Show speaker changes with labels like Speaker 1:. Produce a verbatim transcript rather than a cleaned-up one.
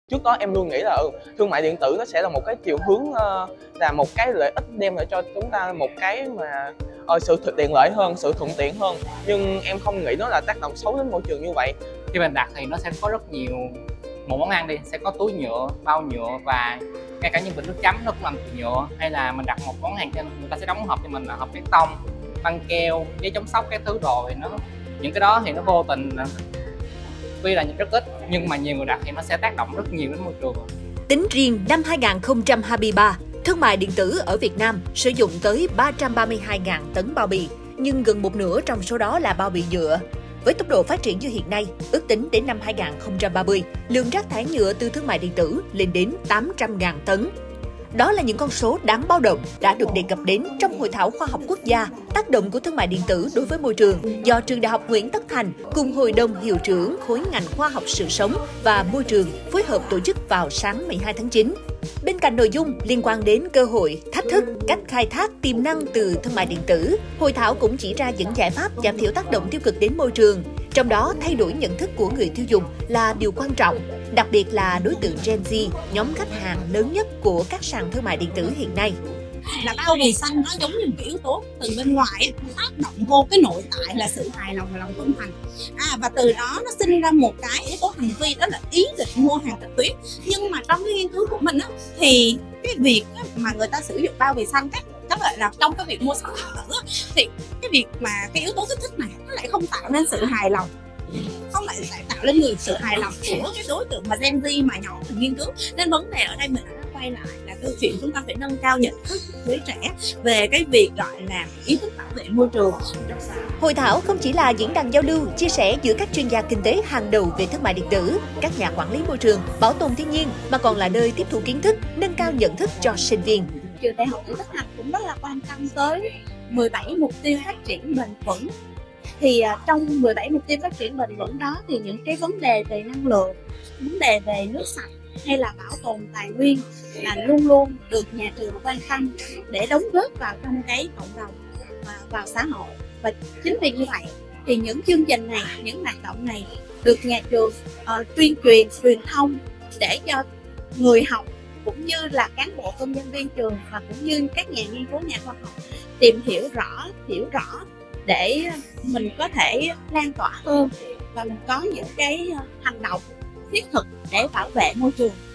Speaker 1: Trước đó em luôn nghĩ là ừ, thương mại điện tử nó sẽ là một cái chiều hướng, uh, là một cái lợi ích đem lại cho chúng ta một cái mà uh, sự tiện lợi hơn, sự thuận tiện hơn. Nhưng em không nghĩ nó là tác động xấu đến môi trường như vậy.
Speaker 2: Khi mình đặt thì nó sẽ có rất nhiều, một món ăn đi sẽ có túi nhựa, bao nhựa, và ngay cả những bình nước chấm nó cũng làm từ nhựa. Hay là mình đặt một món hàng trên, người ta sẽ đóng hộp cho mình là hộp cát tông, băng keo, giấy chống sốc, các thứ rồi nó những cái đó thì nó vô tình, tuy là rất ít nhưng mà nhiều người đặt thì nó sẽ tác động rất nhiều đến môi trường.
Speaker 3: Tính riêng năm hai nghìn không trăm hai mươi ba, thương mại điện tử ở Việt Nam sử dụng tới ba trăm ba mươi hai nghìn tấn bao bì, nhưng gần một nửa trong số đó là bao bì nhựa. Với tốc độ phát triển như hiện nay, ước tính đến năm hai nghìn không trăm ba mươi, lượng rác thải nhựa từ thương mại điện tử lên đến tám trăm nghìn tấn. Đó là những con số đáng báo động đã được đề cập đến trong Hội thảo khoa học quốc gia tác động của thương mại điện tử đối với môi trường do Trường Đại học Nguyễn Tất Thành cùng Hội đồng Hiệu trưởng khối ngành khoa học sự sống và môi trường phối hợp tổ chức vào sáng mười hai tháng chín. Bên cạnh nội dung liên quan đến cơ hội, thách thức, cách khai thác tiềm năng từ thương mại điện tử, hội thảo cũng chỉ ra những giải pháp giảm thiểu tác động tiêu cực đến môi trường. Trong đó, thay đổi nhận thức của người tiêu dùng là điều quan trọng, đặc biệt là đối tượng Gen Z, nhóm khách hàng lớn nhất của các sàn thương mại điện tử hiện nay.
Speaker 4: Là bao bì xanh nó giống như một cái yếu tố từ bên ngoài tác động vô cái nội tại là sự hài lòng và lòng trung thành, à, và từ đó nó sinh ra một cái yếu tố hành vi, đó là ý định mua hàng trực tuyến. Nhưng mà trong cái nghiên cứu của mình á, thì cái việc á, mà người ta sử dụng bao bì xanh các các loại là trong cái việc mua sắm điện tử á, thì cái việc mà cái yếu tố kích thích này nó lại không tạo nên sự hài lòng, không lại lại tạo lên người sự hài lòng của cái đối tượng mà Gen Z mà nhóm mình nghiên cứu. Nên vấn đề ở đây mình đã quay lại là câu chuyện chúng ta phải nâng cao nhận thức với trẻ về cái việc gọi là ý thức bảo vệ môi trường.
Speaker 3: Hội thảo không chỉ là diễn đàn giao lưu, chia sẻ giữa các chuyên gia kinh tế hàng đầu về thương mại điện tử, các nhà quản lý môi trường, bảo tồn thiên nhiên, mà còn là nơi tiếp thu kiến thức, nâng cao nhận thức cho sinh viên.
Speaker 4: Trường Đại học Nguyễn Tất Thành cũng rất là quan tâm tới mười bảy mục tiêu phát triển bền vững. Thì uh, trong mười bảy mục tiêu phát triển bền vững đó thì những cái vấn đề về năng lượng, vấn đề về nước sạch hay là bảo tồn tài nguyên là luôn luôn được nhà trường quan tâm để đóng góp vào trong cái cộng đồng và vào xã hội. Và chính vì như vậy thì những chương trình này, những hoạt động này được nhà trường uh, tuyên truyền, truyền thông để cho người học cũng như là cán bộ công nhân viên trường và cũng như các nhà nghiên cứu, nhà khoa học tìm hiểu rõ, hiểu rõ để mình có thể lan tỏa hơn và mình có những cái hành động thiết thực để bảo vệ môi trường.